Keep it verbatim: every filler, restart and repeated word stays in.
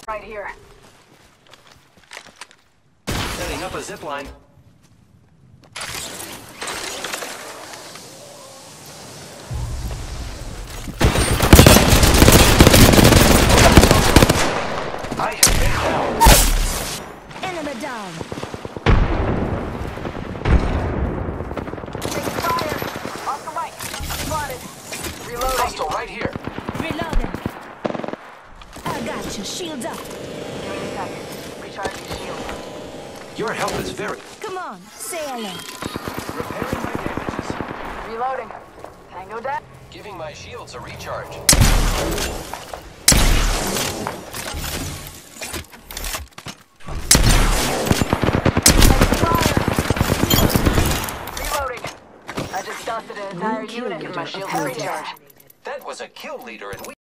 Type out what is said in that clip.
Right here. Setting up a zip line. I have been down. Enemy down. Taking fire. Off the right. Spotted. Reloading. Hostile right here. Reloading. I got you. Shields up. Give me a second. Recharging shield. Your help is very... Come on. Say hello. Repairing my damages. Reloading. Tango down. Giving my shields a recharge. Reloading. I just dusted an entire unit in my shield recharge. That was a kill leader and we...